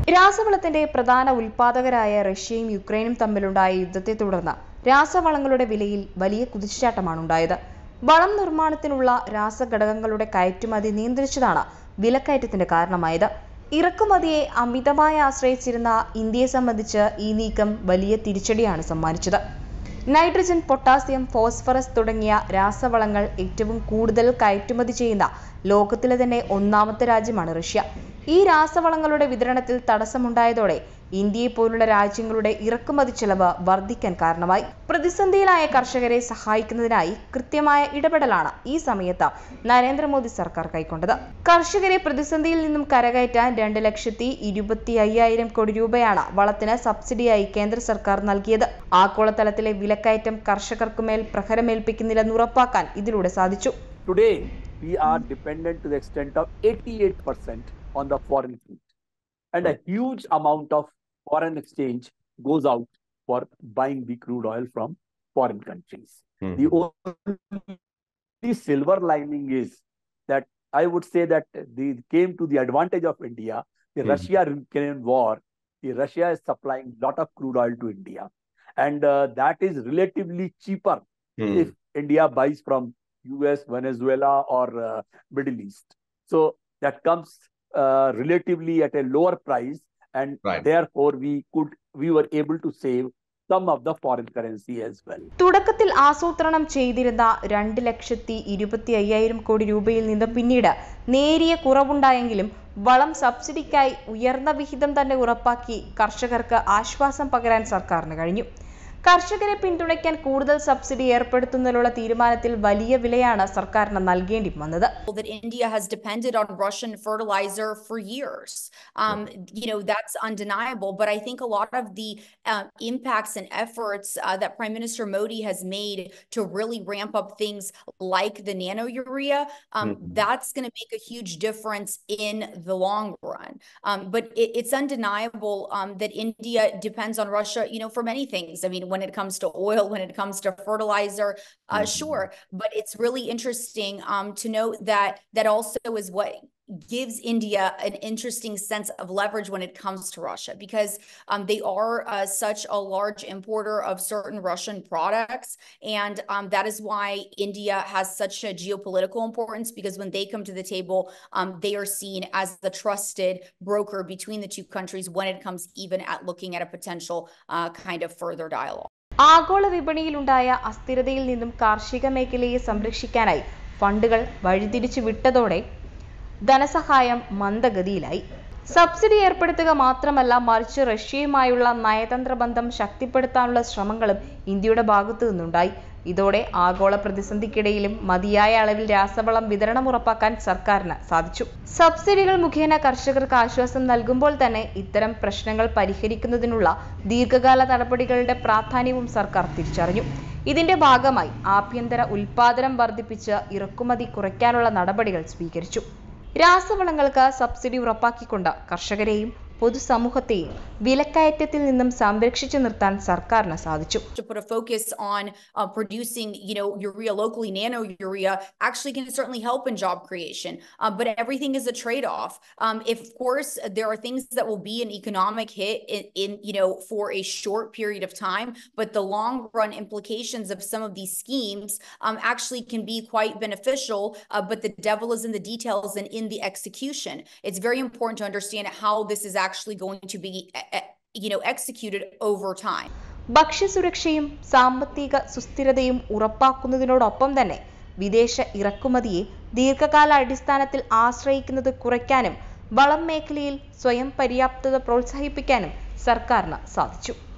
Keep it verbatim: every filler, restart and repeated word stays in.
രാസവളത്തിന്റെ പ്രധാന ഉൽപാദകരായ റഷ്യയും യുക്രൈനും തമ്മിലുണ്ടായ യുദ്ധത്തെ തുടർന്ന് രാസവളങ്ങളുടെ വിലയിൽ വലിയ കുതിച്ചുചാട്ടമാണ് ഉണ്ടായത്. വളം നിർമ്മാണത്തിനുള്ള രാസഘടകങ്ങളുടെ കയറ്റുമതി നിയന്ത്രിച്ചതാണ് വിലക്കയറ്റത്തിന് കാരണമായത്. ഇറക്കുമതിയെ അമിതമായി ആശ്രയിച്ചിരുന്ന ഇന്ത്യയെ സംബന്ധിച്ച് ഈ നീക്കം വലിയ തിരിച്ചടിയാണ് സമ്മാനിച്ചത്. നൈട്രജൻ, പൊട്ടാസ്യം, ഫോസ്ഫറസ് തുടങ്ങിയ രാസവളങ്ങൾ ഏറ്റവും കൂടുതൽ കയറ്റുമതി ചെയ്യുന്ന ലോകത്തിലെ തന്നെ ഒന്നാമത്തെ രാജ്യമാണ് റഷ്യ. ഈ രാസവളങ്ങളുടെ വിതരണത്തിൽ തടസ്സമുണ്ടായതോടെ ഇന്ത്യയെ പോലുള്ള രാജ്യങ്ങളുടെ ഇറക്കുമതി ചെലവ് വർദ്ധിക്കാൻ കാരണമായി. പ്രതിസന്ധിയിലായ കർഷകരെ സഹായിക്കുന്നതിനായി കൃത്യമായ ഇടപെടലാണ് ഈ സമയത്ത് നരേന്ദ്രമോദി സർക്കാർ കൈക്കൊണ്ടത്. കർഷകരെ പ്രതിസന്ധിയിൽ നിന്നും കരകയറ്റാൻ രണ്ട് ലക്ഷത്തി ഇരുപത്തി അയ്യായിരം കോടി രൂപയാണ് വളത്തിന് സബ്സിഡിയായി കേന്ദ്ര സർക്കാർ നൽകിയത്. ആഗോളതലത്തിലെ വിലക്കയറ്റം കർഷകർക്കുമേൽ പ്രഹരമേൽപ്പിക്കുന്നില്ലെന്ന് ഉറപ്പാക്കാൻ ഇതിലൂടെ സാധിച്ചു. Today we are dependent to the extent of eighty-eight percent on the foreign fleet, and a huge amount of foreign exchange goes out for buying the crude oil from foreign countries. Mm-hmm. The only silver lining is that I would say that they came to the advantage of India. The mm-hmm. Russia-Ukraine war, the Russia is supplying a lot of crude oil to India, and uh, that is relatively cheaper mm-hmm. if India buys from U S, Venezuela, or uh, Middle East. So that comes uh, relatively at a lower price, and right. therefore we could we were able to save some of the foreign currency as well. തുടക്കത്തിൽ ആസൂത്രണം ചെയ്തിരുന്ന രണ്ട് ലക്ഷത്തി ഇരുപത്തി അയ്യായിരം കോടി രൂപയിൽ നിന്ന് പിന്നീട് നേരിയ കുറവുണ്ടായെങ്കിലും വളം സബ്സിഡിക്കായി ഉയർന്ന വിഹിതം തന്നെ ഉറപ്പാക്കി കർഷകർക്ക് ആശ്വാസം പകരാൻ സർക്കാരിന് കഴിഞ്ഞു. കർഷകരെ പിന്തുണയ്ക്കാൻ കൂടുതൽ സബ്സിഡി ഏർപ്പെടുത്തുന്നതിനുള്ള തീരുമാനത്തിൽ വലിയ വിലയാണ് സർക്കാരിന് നൽകേണ്ടി വന്നത്. That India has depended on Russian fertilizer for years. Um, you know, that's undeniable. But I think a lot of the uh, impacts and efforts uh, that Prime Minister Modi has made to really ramp up things like the nano urea, um, mm-hmm. that's going to make a huge difference in the long run. Um, but it, it's undeniable um, that India depends on Russia, you know, for many things. I mean, when it comes to oil, when it comes to fertilizer, uh, mm-hmm. sure. But it's really interesting um, to note that that also is what gives India an interesting sense of leverage when it comes to Russia, because um, they are uh, such a large importer of certain Russian products. And um, that is why India has such a geopolitical importance, because when they come to the table, um, they are seen as the trusted broker between the two countries when it comes even at looking at a potential uh, kind of further dialogue. ആഗോള വിപണിയിലുണ്ടായ അസ്ഥിരതയിൽ നിന്നും കാർഷിക മേഖലയെ സംരക്ഷിക്കാനായി ഫണ്ടുകൾ വഴിതിരിച്ചു വിട്ടതോടെ ധനസഹായം മന്ദഗതിയിലായി. Subsidy ഏർപ്പെടുത്തുക മാത്രമല്ല, മറിച്ച് റഷ്യയുമായുള്ള നയതന്ത്ര ബന്ധം ശക്തിപ്പെടുത്താനുള്ള ശ്രമങ്ങളും ഇന്ത്യയുടെ ഭാഗത്തു നിന്നുണ്ടായി. ഇതോടെ ആഗോള പ്രതിസന്ധിക്കിടയിലും മതിയായ അളവിൽ രാസവളം വിതരണം ഉറപ്പാക്കാൻ സർക്കാരിന് സാധിച്ചു. സബ്സിഡികൾ മുഖേന കർഷകർക്ക് ആശ്വാസം നൽകുമ്പോൾ തന്നെ ഇത്തരം പ്രശ്നങ്ങൾ പരിഹരിക്കുന്നതിനുള്ള ദീർഘകാല നടപടികളുടെ പ്രാധാന്യവും സർക്കാർ തിരിച്ചറിഞ്ഞു. ഇതിന്റെ ഭാഗമായി ആഭ്യന്തര ഉൽപാദനം വർദ്ധിപ്പിച്ച് ഇറക്കുമതി കുറയ്ക്കാനുള്ള നടപടികൾ സ്വീകരിച്ചു. രാസവളങ്ങൾക്ക് സബ്സിഡി ഉറപ്പാക്കിക്കൊണ്ട് കർഷകരെയും പൊതുസമൂഹത്തെയും വിലക്കയറ്റത്തിൽ നിന്നും സംരക്ഷിച്ചു നിർത്താൻ സർക്കാരിന് സാധിച്ചു. To put a focus on uh, producing, you know, urea locally, nano urea actually can certainly help in job creation. Uh, but everything is a trade-off. Um, if, of course, there are things that will be an economic hit in, in, you know, for a short period of time, but the long-run implications of some of these schemes um, actually can be quite beneficial. Uh, but the devil is in the details and in the execution. It's very important to understand how this is actually going to be, you know, executed over time. ഭക്ഷ്യസുരക്ഷയും സാമ്പത്തിക സുസ്ഥിരതയും ഉറപ്പാക്കുന്നതിനോടൊപ്പം തന്നെ വിദേശ ഇറക്കുമതിയെ ദീർഘകാല അടിസ്ഥാനത്തിൽ ആശ്രയിക്കുന്നത് കുറയ്ക്കാനും വളം മേഖലയിൽ സ്വയം പര്യാപ്തത പ്രോത്സാഹിപ്പിക്കാനും സർക്കാരിന് സാധിച്ചു.